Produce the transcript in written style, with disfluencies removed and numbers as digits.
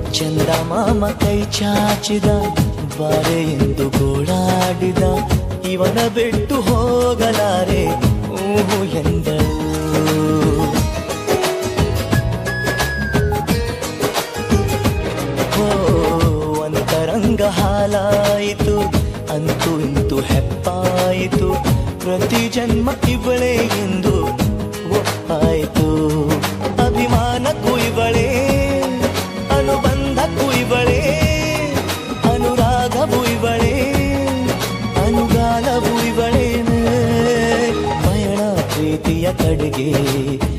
ಚಂದಮಾಮ ಕೈ ಚಾಚಿದ ಬಾರೆ ಎಂದು ಗೋಳಾಡಿದ ಇವನ ಬಿಟ್ಟು ಹೋಗಲಾರೆ ಊಹು ಎಂದಳು. ಅಂತರಂಗ ಹಾಲಾಯಿತು ಅಂತೂ ಇಂತೂ ಹೆಪ್ಪಾಯಿತು ಪ್ರತಿ ಜನ್ಮ ಇವಳೇ ಎಂದು ಒಪ್ಪಾಯಿತು. ಅಭಿಮಾನಕ್ಕೂ ಇವಳೇ ಅನುಬಂಧಕ್ಕೂ ಇವಳೇ ಅನುರಾಗವೂ ಇವಳೇ ಅನುಗಾಲವೂ ಇವಳೇನೆ. ಪಯಣ ಪ್ರೀತಿಯ ಕಡೆಗೆ